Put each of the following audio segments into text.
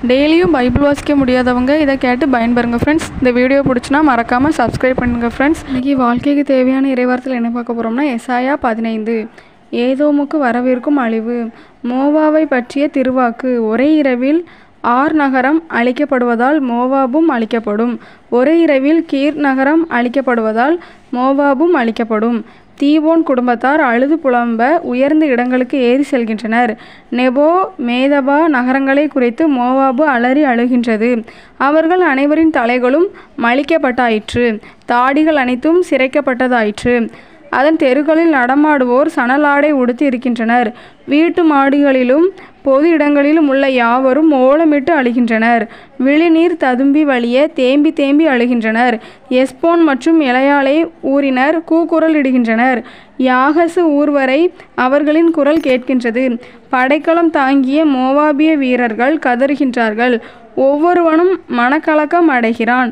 டெய்லியும் பைபிள் வாசிக்க முடியாதவங்க இதை கேட்டு பயன்பெறுங்க ஃப்ரெண்ட்ஸ். இந்த வீடியோ பிடிச்சினா மறக்காமல் சப்ஸ்கிரைப் பண்ணுங்கள் ஃப்ரெண்ட்ஸ். இன்றைக்கி வாழ்க்கைக்கு தேவையான இறைவார்த்தையில் என்ன பார்க்க போகிறோம்னா, எசாயா 15. ஏதோமுக்கு வரவிருக்கும் அழிவு. மோவாவை பற்றிய திருவாக்கு. ஒரே இரவில் ஆர் நகரம் அழிக்கப்படுவதால் மோவாபும் அழிக்கப்படும். ஒரே இரவில் கீர் நகரம் அழிக்கப்படுவதால் மோவாபும் அழிக்கப்படும். தீபோன் குடும்பத்தார் அழுது புலம்ப உயர்ந்த இடங்களுக்கு ஏறி செல்கின்றனர். நெபோ மேதபா நகரங்களை குறித்து மோவாபு அலறி அழுகின்றது. அவர்கள் அனைவரின் தலைகளும் மழிக்கப்பட்டாயிற்று, தாடிகள் அனைத்தும் சிரைக்கப்பட்டதாயிற்று. அதன் தெருக்களில் நடமாடுவோர் சணலாடை உடுத்தி இருக்கின்றனர். வீட்டு மாடிகளிலும் பொது இடங்களிலும் உள்ள யாவரும் ஓலமிட்டு அழுகின்றனர். விழிநீர் ததும்பி வழிய தேம்பி தேம்பி அழுகின்றனர். எஸ்போன் மற்றும் எலையாலை ஊரினர் கூக்குரல் இடுகின்றனர். யாகசு ஊர்வரை அவர்களின் குரல் கேட்கின்றது. படைக்கலம் தாங்கிய மோவாபிய வீரர்கள் கதறுகின்றார்கள். ஒவ்வொருவனும் மனக்கலக்கம் அடைகிறான்.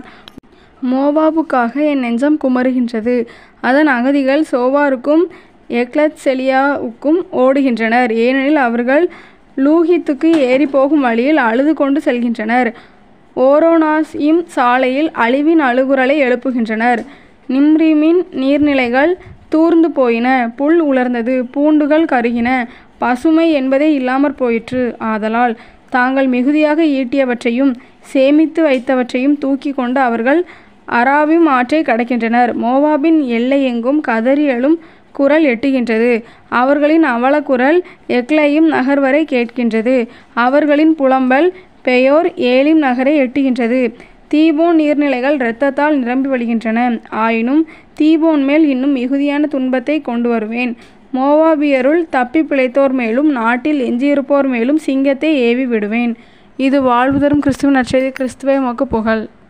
மோவாபுக்காக என் நெஞ்சம் குமருகின்றது. அதன் அகதிகள் சோவாருக்கும் எக்லத்செலியாவுக்கும் ஓடுகின்றனர். ஏனெனில் அவர்கள் லூஹித்துக்கு ஏறி போகும் வழியில் அழுது கொண்டு செல்கின்றனர். ஓரோனாசிம் சாலையில் அழிவின் அழுகுரலை எழுப்புகின்றனர். நிம்ரீமின் நீர்நிலைகள் தூர்ந்து போயின. புல் உலர்ந்தது, பூண்டுகள் கருகின, பசுமை என்பதே இல்லாமற் போயிற்று. ஆதலால் தாங்கள் மிகுதியாக ஈட்டியவற்றையும் சேமித்து வைத்தவற்றையும் தூக்கி கொண்டு அவர்கள் அராவிம் ஆற்றை கடக்கின்றனர். மோவாபின் எல்லையெங்கும் கதறி எழும் குரல் எட்டுகின்றது. அவர்களின் அவலக்குரல் எக்லையும் நகர் வரை கேட்கின்றது. அவர்களின் புலம்பல் பெயோர் ஏலிம் நகரை எட்டுகின்றது. தீபோன் நீர்நிலைகள் இரத்தத்தால் நிரம்பி வழிகின்றன. ஆயினும் தீபோன் மேல் இன்னும் மிகுதியான துன்பத்தை கொண்டு வருவேன். மோவாபியருள் தப்பி பிழைத்தோர் மேலும் நாட்டில் எஞ்சியிருப்போர் மேலும் சிங்கத்தை ஏவி விடுவேன். இது வாழ்வு தரும் கிறிஸ்துவின் நற்செய்தி. கிறிஸ்துவே உமக்கு புகழ்.